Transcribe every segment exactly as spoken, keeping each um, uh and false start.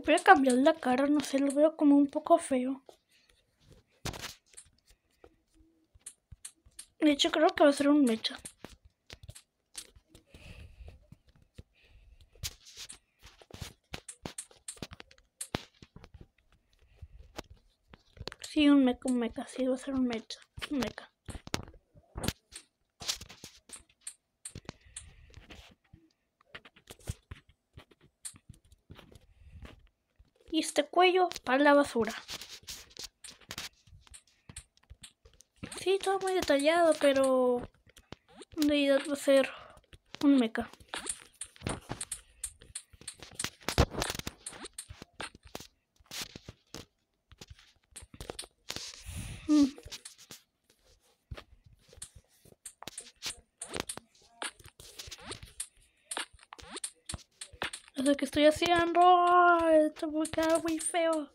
voy a cambiar la cara, no sé, lo veo como un poco feo. De hecho, creo que va a ser un mecha. Sí, un mecha, un mecha, sí, va a ser un mecha, un mecha. Y este cuello para la basura. Sí, todo muy detallado, pero en realidad va a ser un mecha. Mm. Lo que estoy haciendo, esto va a quedar muy feo.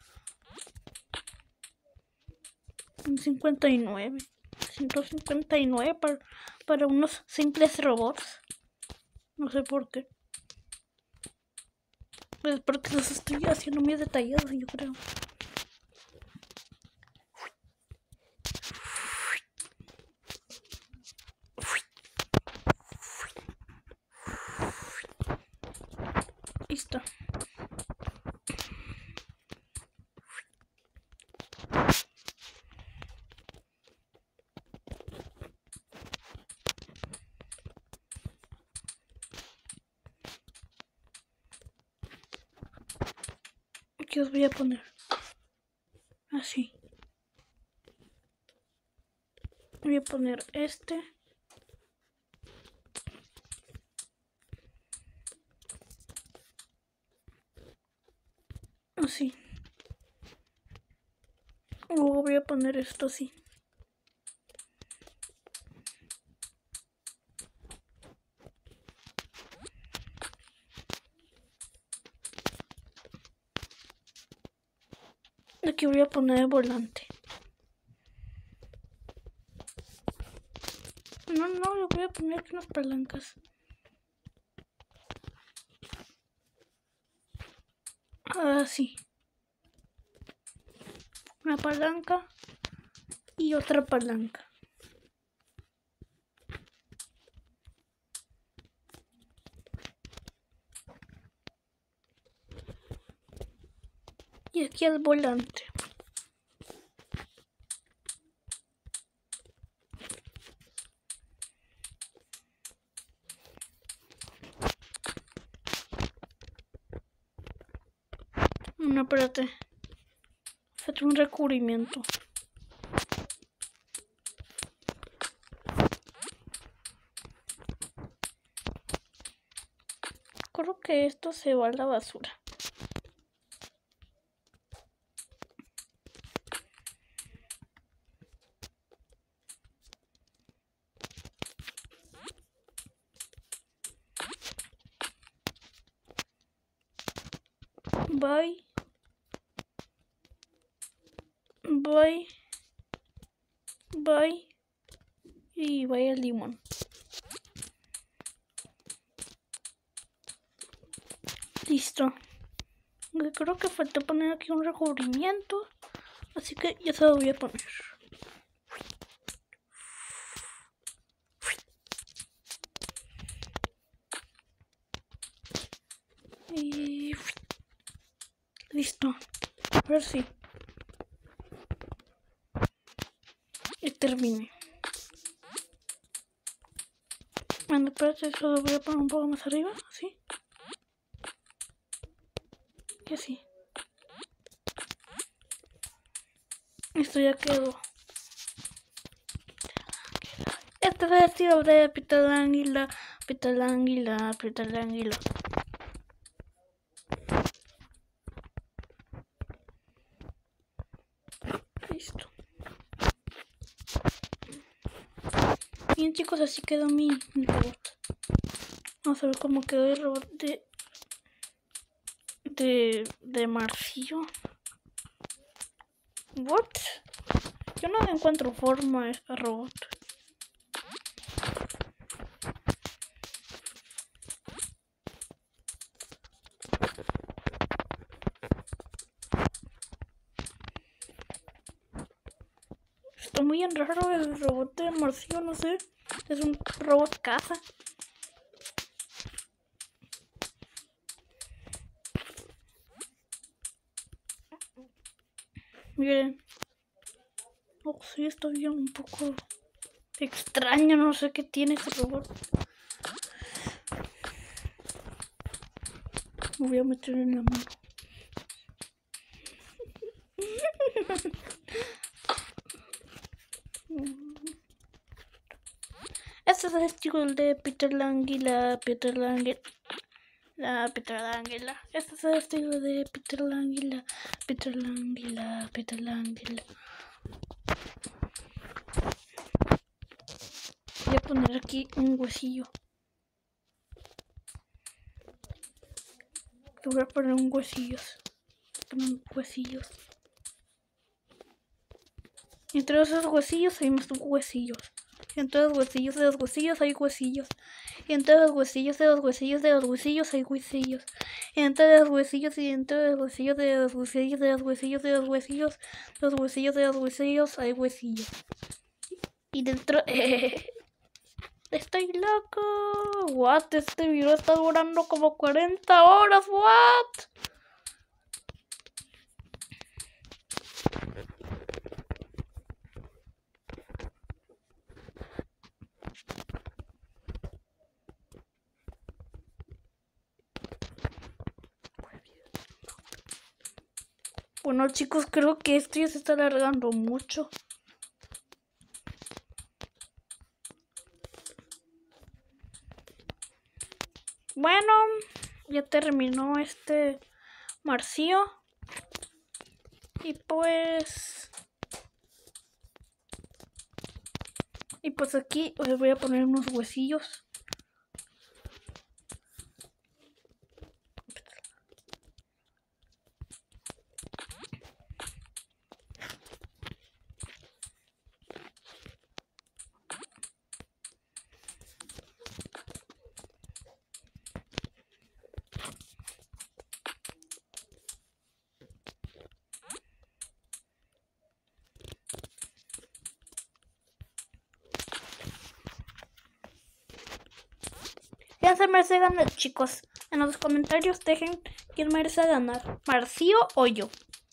Un cincuenta y nueve, ciento cincuenta y nueve para, para unos simples robots. No sé por qué. Pues porque los estoy haciendo muy detallados, yo creo. Listo. Aquí os voy a poner así. Voy a poner este. Así. Luego voy a poner esto así. Aquí voy a poner el volante. No, no, le voy a poner aquí unas palancas. Así. Una palanca y otra palanca. Y aquí el volante. No, espérate. Falta un recubrimiento. Creo que esto se va a la basura. Bye. Bye. Bye. Y bye el limón. Listo. Creo que falta poner aquí un recubrimiento. Así que ya se lo voy a poner. Y listo. A ver si. Y termine. Bueno, espérate, eso lo voy a poner un poco más arriba, así. Y así. Esto ya quedó. Este es el estilo de Peter Anguila, Peter Anguila, Peter Anguila. Listo. Bien, chicos, así quedó mi, mi robot. Vamos a ver cómo quedó el robot de de de Marcillo. What? Yo no encuentro forma a este robot. Está muy raro el robot de Marcio, no sé. Es un robot caza. Miren. Oh, sí, está bien un poco extraño. No sé qué tiene ese robot. Me voy a meter en la mano. Este es el estilo de Peter Languila, Peter Languila, la Peter Languila. Este es el estilo de Peter Languila, Peter Languila, Peter Languila. Voy a poner aquí un huesillo. Voy a poner un huesillo. Poner huesillos. Y entre esos huesillos hay más huesillos. Y entre los huesillos de los huesillos hay huesillos. Y entre los huesillos de los huesillos de los huesillos hay huesillos. Y entre los huesillos y entre los huesillos de los huesillos de los huesillos de los huesillos, los huesillos de los huesillos hay huesillos. Y dentro... Eh, ¡estoy loco! ¿What? Este video está durando como cuarenta horas. ¿What? Bueno, chicos, creo que esto ya se está alargando mucho. Bueno, ya terminó este Marcio. Y pues... Y pues aquí os voy a poner unos huesillos. ¿Quién se merece ganar, chicos? En los comentarios dejen quién merece ganar, Marcio o yo.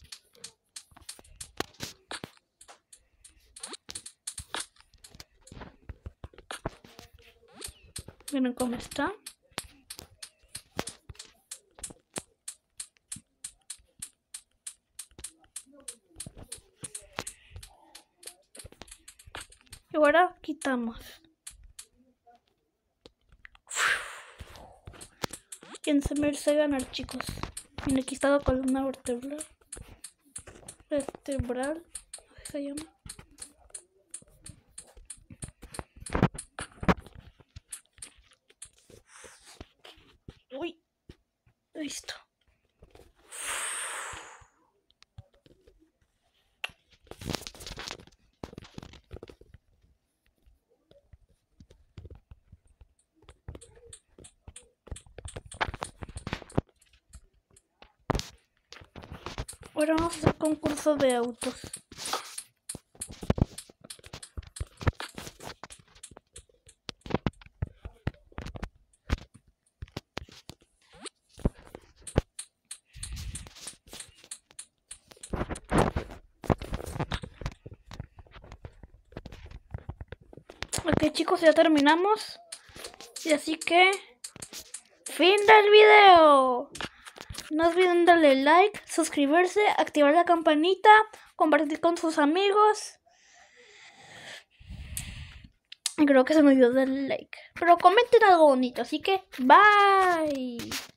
Miren cómo está. Y ahora quitamos. ¿Quién se merece ganar, chicos? Miren, aquí está la columna vertebral. Vertebral, ¿qué se llama? Uy, listo. Ahora vamos a hacer concurso de autos. Ok, chicos, ya terminamos. Y así que... fin del video. No olviden darle like, suscribirse, activar la campanita, compartir con sus amigos. Y creo que se me olvidó darle like. Pero comenten algo bonito, así que bye.